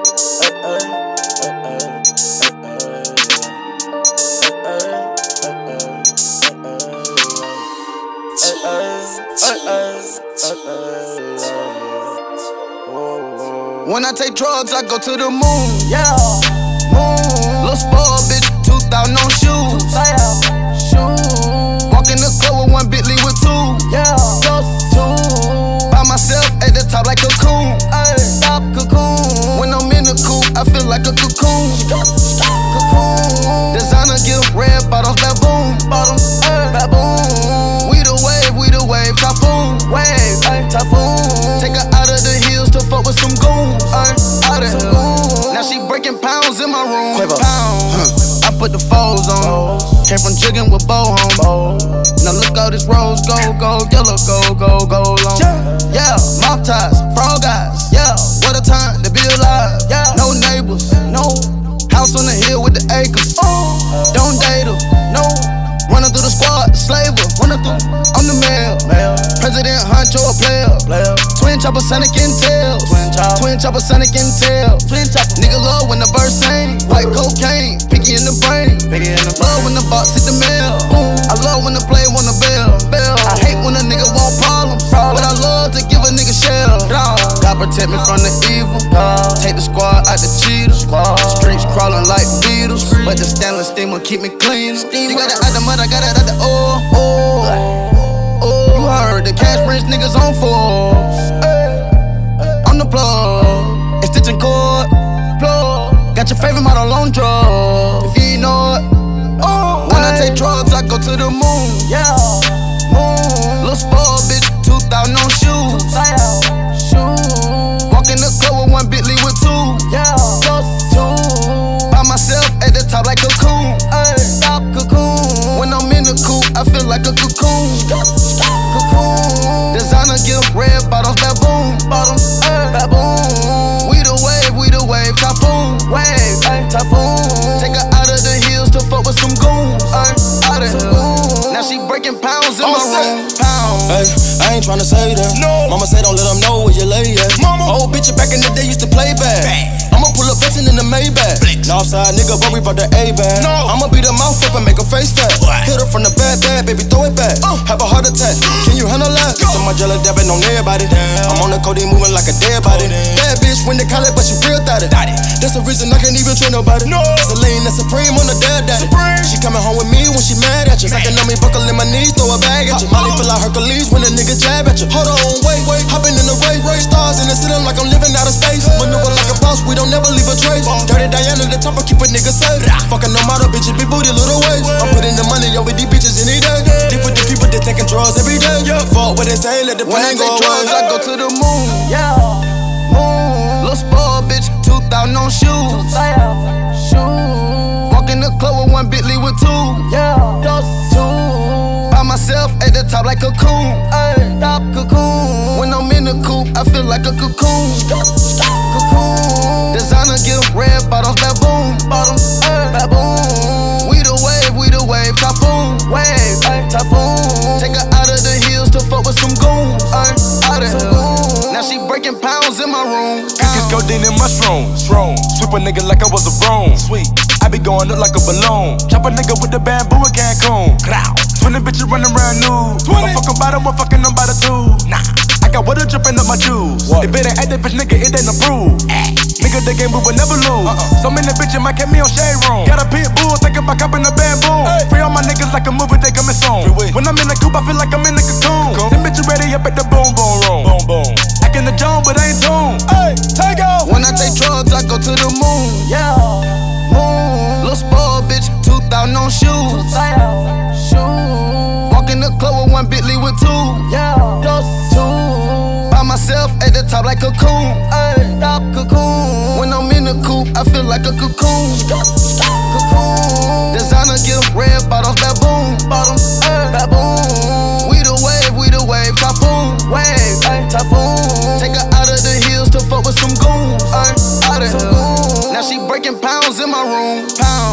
When I take drugs, I go to the moon. Yeah, moon. Little spoiled bitch, 2,000 on shoes. Walk in the club with one Bentley with two. Yeah, those two. By myself at the top like Cocoon. Stop Cocoon. When I'm in the coupe, I feel like a cocoon. Cocoon. Designer gift, red bottoms, baboon. Bottoms, baboon. We the wave, typhoon. Wave, typhoon. Take her out of the hills to fuck with some goons. Out of here. Now she breaking pounds in my room. Pounds. I put the foes on. Came from jigging with bow home. Now look all this rose gold, yellow gold long. Yeah, mop ties, frog eyes. Yeah, what a time to be alive. Yeah, no neighbors, no house on the hill with the acres. Don't date her, no. Running through the squad, slave her. Running through, I'm the mail. President Huncho, a player. Twin chopper, Sonic and Tails. Twin chopper, Sonic and Tails. Nigga love when the verse sing. White cocaine, picky in the brain. Love when the box hit the mail. I love when the play want a bell. I hate when a nigga want problems, but I love to give a nigga shell. God protect me from the evil. Take the squad out the cheaters. Streets crawling like beetles, but the stainless steamer keep me clean. You got it out the mud, I got it out the oil. You heard the cash rich niggas on force. On the plug, it's stitching cord. Got your favorite model on drugs. If you ain't know it. When I take drugs, I go to the moon. Yeah, moon. Little spoiled bitch, 2,000 on shoes. Walk in the club with one Bentley with two. Yeah, those two. By myself at the top like Cocoon. Stop Cocoon. When I'm in the coupe, I feel like a cocoon. Cocoon. Designer gift, red bottoms, baboon. Bottoms, baboon. We the wave, typhoon. Wave, typhoon. Take her out of the hills to fuck with some goons. Out of here. Now she breaking pounds in my room. Pounds. Hey, I ain't tryna say that. No. Mama say don't let them know where you lay at. Old bitch back in the day used to play bad. I'ma pull up flexin' in the Maybach. Northside nigga, worry about the A-bag. No. I'ma beat her mouth up and make her face fat. Hit her from the bad, baby, throw it back. Have a heart attack. Can you handle that? So my jelly dabbing on everybody. I'm on the codeine moving like a dead body. Bad bitch when they call it, but she real thotty. That's the reason I can't even trust nobody. No. Celine, that's supreme on the dad daddy. She coming home with me when she mad at you. Sucking on me, buckle in my knees, throw a bag at you. Molly feel like Hercules when a nigga jab at you. Hold on, wait, hopping in the ray, stars in the ceiling like I'm living out of space. Maneuver like a boss, we don't never leave a trace. Dirty Diana, the top, I keep a nigga safe. Fucking no matter, bitches, big booty, little waist. I'm putting the money, yo, with these bitches any day. Deep with the people that taking drugs every day. Fuck what they say, let the pain go away. When I take drugs, I go to the moon. Yeah, moon. Little spoiled bitch, 2,000 on shoes. Walk in the club with one Bentley with two. Yeah, those two. By myself at the top like Cocoon. Stop Cocoon. When I'm in the coupe, I feel like a cocoon. Cocoon. Designer gift, red bottoms, baboon. Bottoms, baboon. We the wave, typhoon. Wave, typhoon. Take her out of the hills to fuck with some goons. Out of here. Now she breaking pounds in my room. Cookies, codeine, and mushrooms. Sweep a nigga like I was a broom. Sweet. I be going up like a balloon. Chop a nigga with the bamboo in Cancun. 20 bitches running around nude. I'm fucking by the one, fucking them by the two. Nah, I got water dripping up my juice. If it ain't that bitch, nigga, it ain't approved. Nigga, the game we will never lose. So many bitches might catch me on shade room. Got a pit bull, thinking about copping a bamboo. Free all my niggas like a movie, they coming soon. When I'm in the coupe, I feel like I'm in the cocoon. Them bitches ready up at the boom room. Acting the Jones, but I ain't tuned. Hey, take off. When I take drugs, I go to the moon. Yeah, moon. Little spoiled bitch, 2,000 on shoes. Walk in the club with one Bentley with two. Yeah, those two. By myself at the top like Cocoon. Stop Cocoon. When I'm in the coupe, I feel like a cocoon. Cocoon. Designer gift, red bottoms, baboon. Bottoms, baboon. We the wave, typhoon. Wave, typhoon. Take her out of the hills to fuck with some goons. Out of here. Now she breaking pounds in my room. Pounds.